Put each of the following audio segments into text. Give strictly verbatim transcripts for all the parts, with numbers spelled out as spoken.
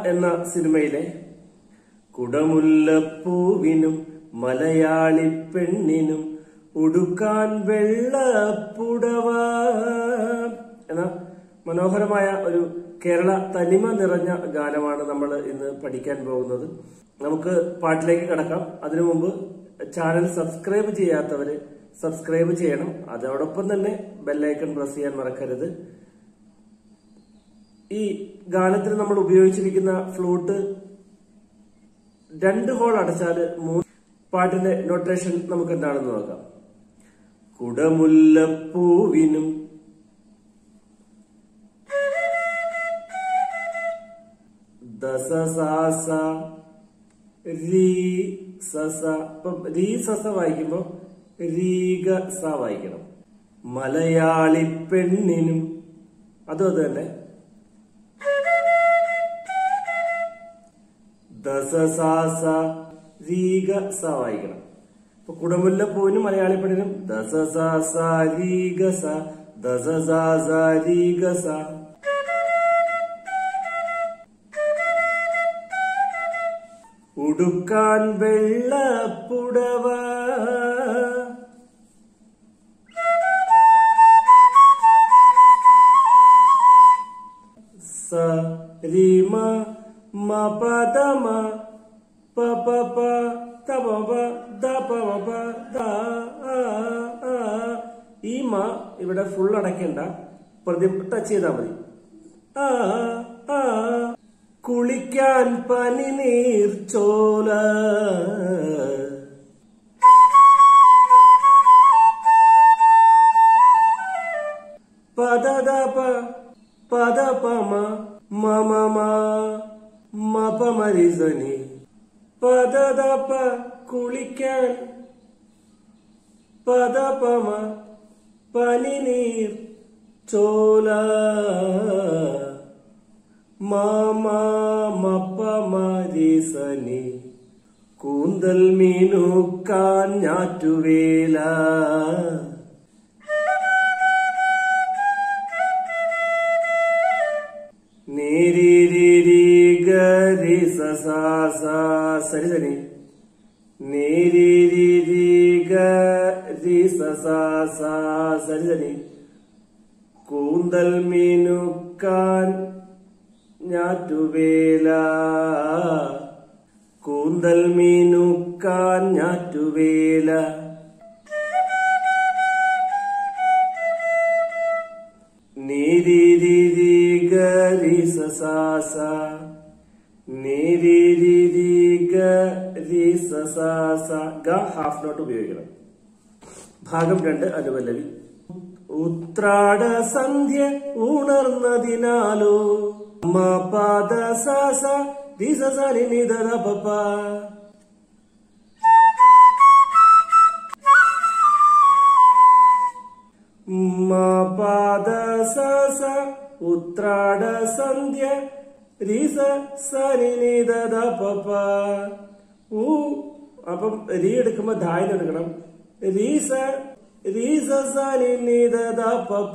എന്ന സിനിമയിലെ കുടമുല്ലപ്പൂവിനും മലയാളി പെണ്ണിനും ഉടുക്കാൻ വെള്ളപ്പുടവ എന്ന മനോഹരമായ ഒരു കേരള തനിമ നിറഞ്ഞ ഗാനമാണ് നമ്മൾ ഇന്ന് പഠിക്കാൻ പോകുന്നത്. നമുക്ക് പാട്ടിലേക്ക് കടക്കാം. അതിനു മുമ്പ് ചാനൽ സബ്സ്ക്രൈബ് ചെയ്യാത്തവര് സബ്സ്ക്രൈബ് ചെയ്യണം. അതോടൊപ്പം തന്നെ ബെല്ലൈക്കൺ പ്രസ് ചെയ്യാൻ മറക്കരുത്. ഈ ഗാനത്തിന് നമ്മൾ ഉപയോഗിച്ചിരിക്കുന്ന ഫ്ലൂട്ട് രണ്ട് ഹോൾ അടച്ചാല് മൂന്ന്. പാട്ടിന്റെ നൊട്ടേഷൻ നമുക്ക് എന്താണെന്ന് നോക്കാം. കുടമുല്ലപ്പൂവിനും ദസസാസ രീ സസ. ഇപ്പം രീ സസ വായിക്കുമ്പോ രീഗ സ വായിക്കണം. മലയാളി പെണ്ണിനും അതും അത് തന്നെ ദസസാസ രീഗ സ വായിക്കണം. ഇപ്പൊ കുടമുല്ലപ്പൂവിനും മലയാളി പെണ്ണിനും ദസസാസ രീഗ സ ദസസാസ രീഗ സ. ഉടുക്കാൻ വെള്ളപ്പുടവ സ രീമ മ പദ മ പ പ പ ത പ പ ദ പ പ ദ ആ ആ. ഈ മ ഇവിടെ ഫുൾ അടയ്ക്കണ്ട, പ്രതി ടച്ച് ചെയ്താൽ മതി. ആ ആ. കുളിക്കാൻ പനിനീർ ചോല പദദപ പദപമ മമ മപമരിസനി പദദപ. കുളിക്കാൻ പദപമ പനിനീർ ചോല മാമപ്പമരിസനി കൂന്തൽ മീനുക്കാൻ ഞാറ്റുവേല. നീരിരി ഗരി സസാസ സരിസനി നീരിരി ഗരി സസാസ സരിസനി കൂന്തൽ മീനുക്കാൻ ഞാറ്റുവേല. കൂന്തൽ മീനുക്കാൻ ഞാറ്റുവേല. നീരിരി ഗരി സസാസ നീരിരി ഗരി സസാസ. ഗ ഹാഫ് നോട്ട് ഉപയോഗിക്കണം. ഭാഗം രണ്ട് അനുപല്ലവി. ഉത്രാട സന്ധ്യ ഉണർന്നതിനാലോ മ പദ സാസ ദിസസനി നിദ പപ. മ പദ സാസ ഉത്രാട സന്ധ്യ രീസ സനി നിദ പപ. ഊ അപ്പം രീ എടുക്കുമ്പോ ധായന്ന് എടുക്കണം. രീസ രീസ സനി നിദ പപ.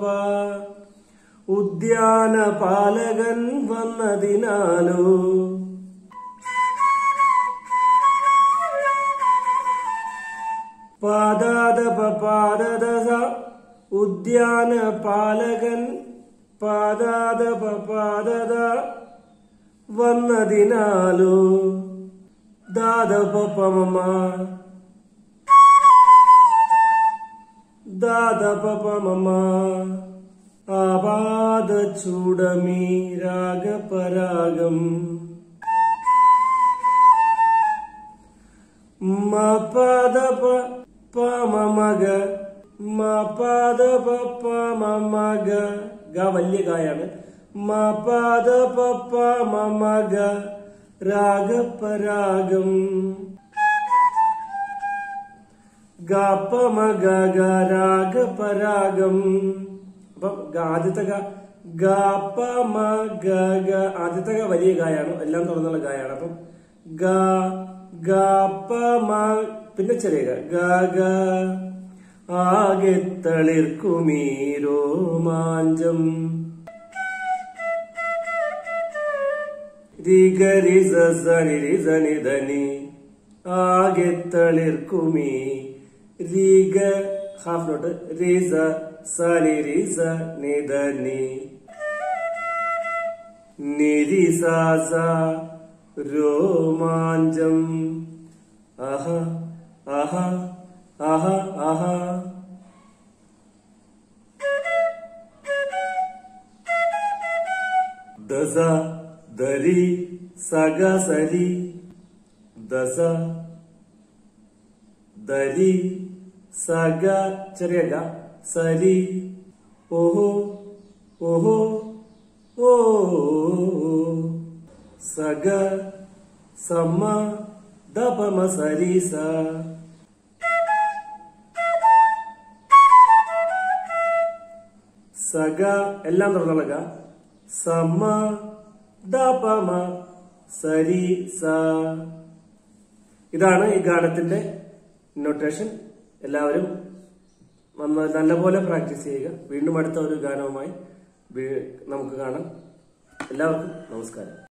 ഉദ്യാന പാലകൻ വന്നതിനാലോ പാദാദ പാദദ. ഉദ്യാന പാലകൻ പാദാദ പാദദ വന്നതിനാലോ ദാദ പമ ദാദ പമ. ആപാദ ചൂടമീ രാഗപരാഗം മ പദ പമഗ മ പദ പമഗ. ഗ വലിയ ഗായാണ്. മ പദ പമഗ രാഗപരാഗം ഗപമഗ രാഗപരാഗം. അപ്പം ആദ്യത്തെ ഗ ഗപമ ഗ ഗ. ആദ്യത്തെ ഗ വലിയ ഗായാണ്, എല്ലാം തുറന്നുള്ള ഗായാണ്. അപ്പം ഗ ഗപമ പിന്നെ ചെറിയ ഗ ഗ. ആകെ തളിർക്കുമീ രോമാഞ്ചം. രി ഗ രി സ സ നി രി സ നി ധ നി ആകെ തളിർക്കുമീ രി ഗ ഹാഫ് നോട്ട് രി സ സ നി രി സ നി ധ നി നി രി സ സ രോമാഞ്ചം ആഹ ആഹ ആഹ ആഹ ദസ ദരി സഗ സരി ദസ ദരി സഗ ചെറിയ ഗ സരി ഓഹോ ഓഹോ ഓ സഗ സമ ദപമ സരി സ സഗ എല്ലാം തുറന്നുള്ള ഗ സമ ദപമ സരി സ. ഇതാണ് ഈ ഗാനത്തിന്റെ നൊട്ടേഷൻ. എല്ലാവരും നല്ലപോലെ പ്രാക്ടീസ് ചെയ്യുക. വീണ്ടും അടുത്ത ഒരു ഗാനവുമായി നമുക്ക് കാണാം. എല്ലാവർക്കും നമസ്കാരം.